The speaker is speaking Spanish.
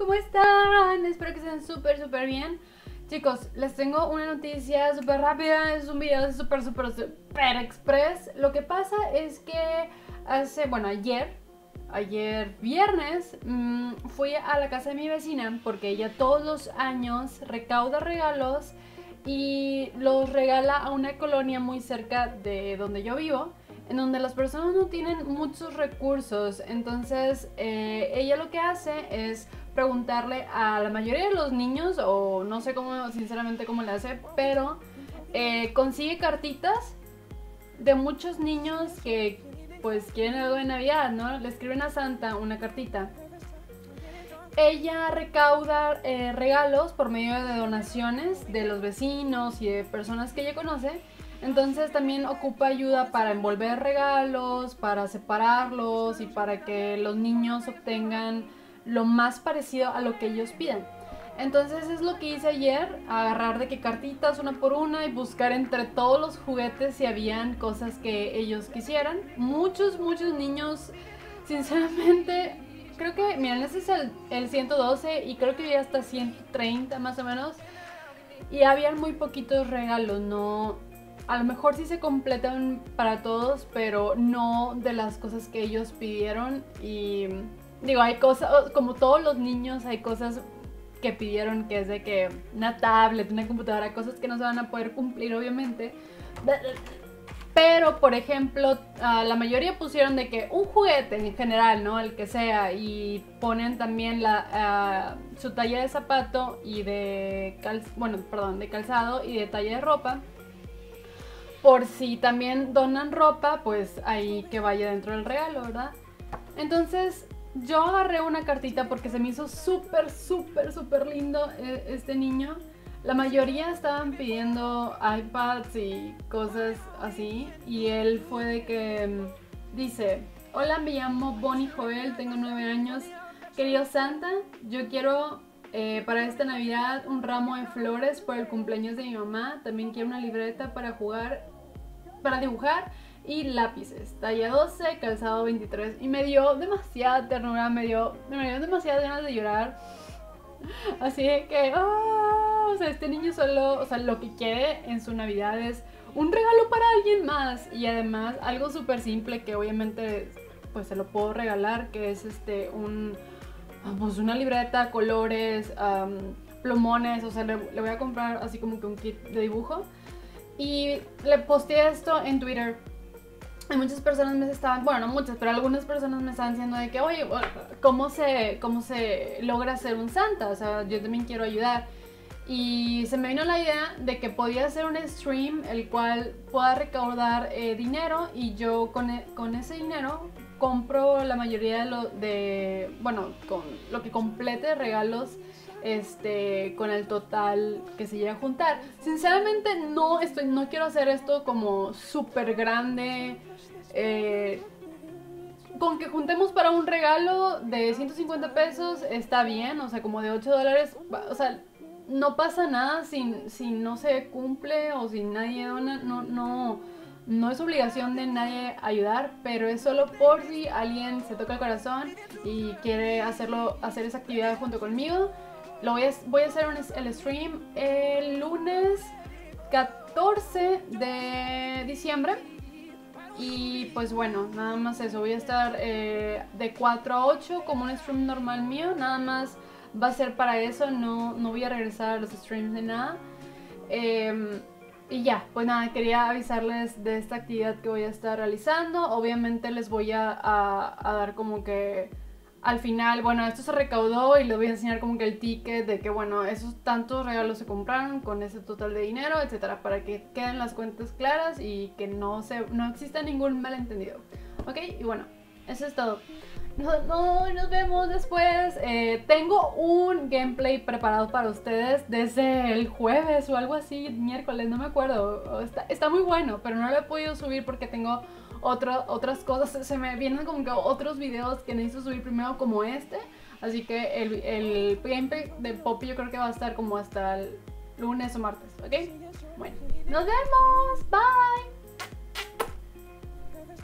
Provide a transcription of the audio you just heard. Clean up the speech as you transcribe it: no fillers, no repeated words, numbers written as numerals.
¿cómo están? Espero que estén súper bien. Chicos, les tengo una noticia súper rápida. Es un video súper express. Lo que pasa es que ayer viernes, fui a la casa de mi vecina porque ella todos los años recauda regalos y los regala a una colonia muy cerca de donde yo vivo, en donde las personas no tienen muchos recursos. Entonces ella lo que hace es preguntarle a la mayoría de los niños, o no sé cómo, sinceramente cómo le hace, pero consigue cartitas de muchos niños que pues quieren algo de Navidad, ¿no? Le escriben a Santa una cartita. Ella recauda regalos por medio de donaciones de los vecinos y de personas que ella conoce. Entonces también ocupa ayuda para envolver regalos, para separarlos y para que los niños obtengan lo más parecido a lo que ellos pidan. Entonces es lo que hice ayer, agarrar de que cartitas una por una y buscar entre todos los juguetes si habían cosas que ellos quisieran. Muchos niños, sinceramente, creo que, miren, ese es el 112 y creo que había hasta 130 más o menos. Y habían muy poquitos regalos, no, a lo mejor sí se completan para todos, pero no de las cosas que ellos pidieron. Y digo, hay cosas, como todos los niños, hay cosas que pidieron que es de que una tablet, una computadora, cosas que no se van a poder cumplir obviamente. Pero por ejemplo, la mayoría pusieron de que un juguete en general, ¿no? El que sea, y ponen también su talla de zapato y de calzado y de talla de ropa. Por si también donan ropa, pues ahí que vaya dentro del regalo, ¿verdad? Entonces yo agarré una cartita porque se me hizo súper lindo este niño. La mayoría estaban pidiendo iPads y cosas así. Y él fue de que dice: hola, me llamo Bonnie Joel, tengo 9 años. Querido Santa, yo quiero para esta Navidad un ramo de flores por el cumpleaños de mi mamá. También quiero una libreta para dibujar y lápices, talla 12, calzado 23. Y me dio demasiada ternura, me dio demasiadas ganas de llorar. Así de que, o sea, este niño solo, o sea, lo que quiere en su Navidad es un regalo para alguien más. Y además algo súper simple que obviamente pues se lo puedo regalar, que es pues una libreta, colores, plumones. O sea, le voy a comprar así como que un kit de dibujo. Y le posteé esto en Twitter. Y muchas personas me estaban, bueno, no muchas, pero algunas personas me estaban diciendo de que, oye, ¿cómo se logra hacer un Santa? O sea, yo también quiero ayudar. Y se me vino la idea de que podía hacer un stream el cual pueda recaudar dinero, y yo con ese dinero compro la mayoría con lo que complete de regalos, con el total que se llega a juntar. Sinceramente no quiero hacer esto como súper grande. Con que juntemos para un regalo de 150 pesos está bien, o sea, como de $8, o sea, no pasa nada si no se cumple o si nadie dona. No es obligación de nadie ayudar, pero es solo por si alguien se toca el corazón y quiere hacer esa actividad junto conmigo. Voy a hacer el stream el lunes 14 de diciembre. Y pues bueno, nada más eso. Voy a estar de 4 a 8 como un stream normal mío. Nada más va a ser para eso. No voy a regresar a los streams ni nada. Y ya, pues nada, quería avisarles de esta actividad que voy a estar realizando. Obviamente les voy a dar como que al final, bueno, esto se recaudó y les voy a enseñar como que el ticket de que, bueno, esos tantos regalos se compraron con ese total de dinero, etcétera, para que queden las cuentas claras y que no exista ningún malentendido. ¿Ok? Y bueno, eso es todo. Nos vemos después. Tengo un gameplay preparado para ustedes desde el jueves o algo así, miércoles, no me acuerdo. Está muy bueno, pero no lo he podido subir porque tengo otras cosas. Se me vienen como que otros videos que necesito subir primero, como este. Así que el gameplay de Poppy yo creo que va a estar como hasta el lunes o martes, ¿ok? Bueno, nos vemos, bye.